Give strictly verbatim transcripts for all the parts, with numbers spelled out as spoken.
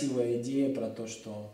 красивая идея про то, что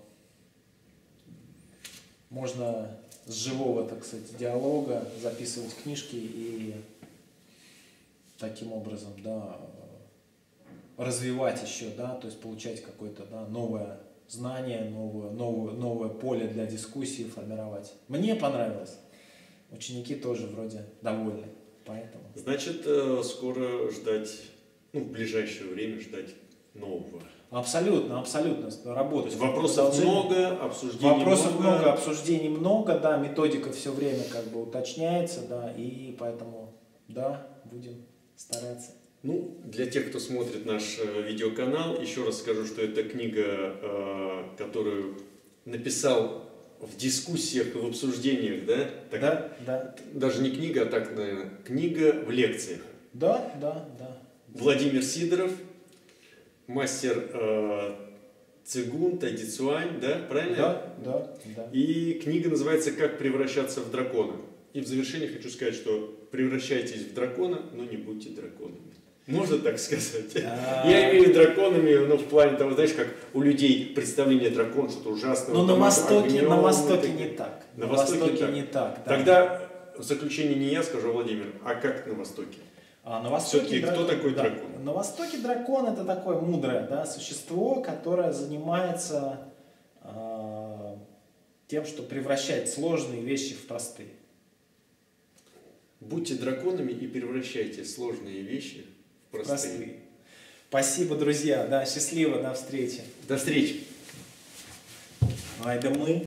можно с живого, так сказать, диалога записывать книжки и таким образом, да, развивать еще, да, то есть получать какое-то, да, новое знание, новое, новое, новое поле для дискуссии формировать. Мне понравилось. Ученики тоже вроде довольны, поэтому. Значит, скоро ждать, ну, в ближайшее время ждать нового. Абсолютно, абсолютно. Работать. Вопросов много, обсуждений Вопросов много. много, обсуждений много, да, методика все время как бы уточняется, да, и поэтому, да, будем стараться. Ну, для тех, кто смотрит наш видеоканал, еще раз скажу, что это книга, которую написал в дискуссиях и в обсуждениях, да? Так, да, да. Даже не книга, а так, наверное, книга в лекциях. Да, да, да. Владимир Сидоров, мастер э, цигун, тайцюань, да, правильно? Да, да, да. И книга называется «Как превращаться в дракона». И в завершение хочу сказать, что превращайтесь в дракона, но не будьте драконами. Можно так сказать? А... Я имею в виду драконами, ну, в плане того, знаешь, как у людей представление дракона, что-то ужасное. Ну, на Востоке, на Востоке не так. На, на Востоке, Востоке так. не так. Да. Тогда в заключение не я скажу, Владимир, а как на Востоке? А на Востоке все-таки дракон, кто такой да. дракон? На Востоке дракон это такое мудрое, да, существо, которое занимается э, тем, что превращает сложные вещи в простые. Будьте драконами и превращайте сложные вещи в простые. простые. Спасибо, друзья. Да, счастливо, до встречи. До встречи. Ай, да мы.